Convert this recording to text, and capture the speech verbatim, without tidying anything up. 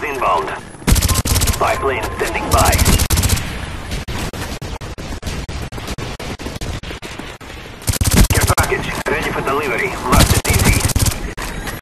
Gas inbound. Spy plane standing by. Care package ready for delivery.